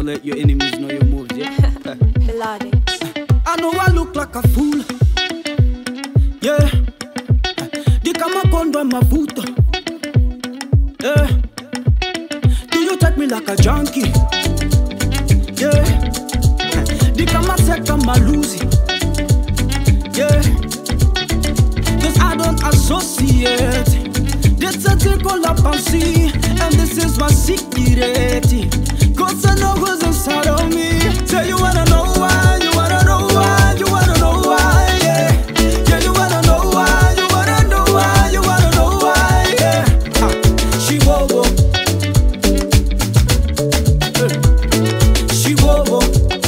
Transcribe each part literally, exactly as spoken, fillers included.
Don't let your enemies know your moves, yeah? Lordy. I know I look like a fool, yeah. Di kama kondo mavuto, yeah. Do you take me like a junkie, yeah. Di kama seka maluzi, yeah. Cause I don't associate. This a thing called a fancy, and this is my secret. Cause I know who's inside of me. Say you wanna know why, you wanna know why, you wanna know why, yeah. Yeah, you wanna know why, you wanna know why, you wanna know why, yeah. Ah, she wowo, hey. She wowo,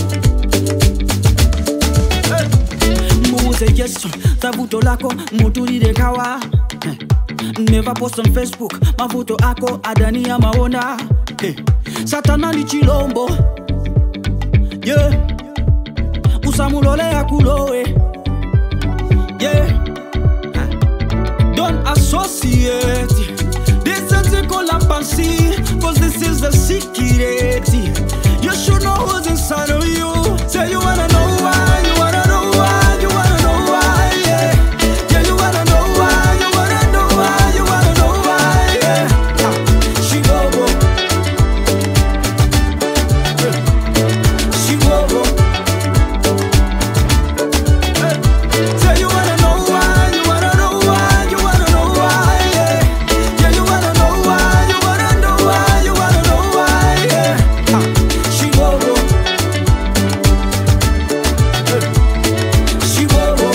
hey. Muze yesu, tabuto lako, mutulire kawa, hey. Never post on Facebook, mavuto ako adani ya maona, hey. Satana ni chilombo, yeah. Usamulole ya kulowe, yeah. Don't associate. This is a call up and see, cause this is the secret. You should know who's inside of you. Say you wanna know why, you wanna know why, you wanna know why, yeah. Yeah, you wanna know why, you wanna know why, you wanna know why, yeah. Ah, she go go. She go go. Hey. Say you wanna know why, you wanna know why, you wanna know why, yeah. Yeah, you wanna know why, you wanna know why, you wanna know why, yeah. Ah, she go go. Hey. She go go.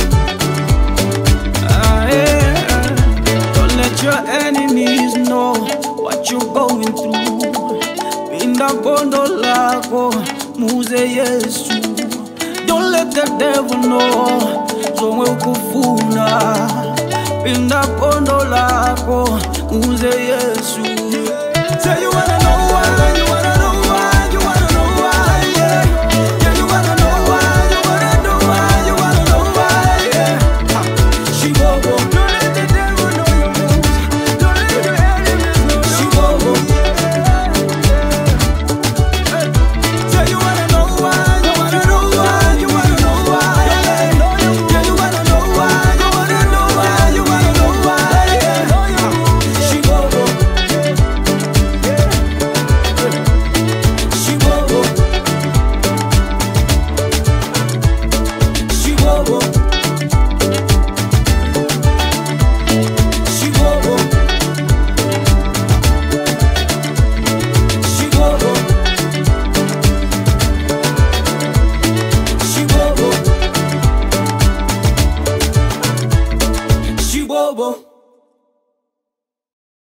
Ah, yeah. Don't let your enemies know what you're going through. Pinda kondo lako, muze Yesu. Don't let the devil know zomwe ukufuna. Pinda kondo lako, muze Yesu. Say you wanna know why, you wanna know why, you wanna know why, yeah. Yeah, you wanna know why, you wanna know why, you wanna know why, yeah. Ah, she go go. Don't let the devil know your moves. Don't let your enemies know your moves. She go go. Hey. Say you wanna know why, you wanna know why, you wanna know why, yeah. Yeah, you wanna know why, you wanna know why, you wanna know why, yeah. Ah, she go go. She go go. She go go. She go go. She go go. She go go. She go go.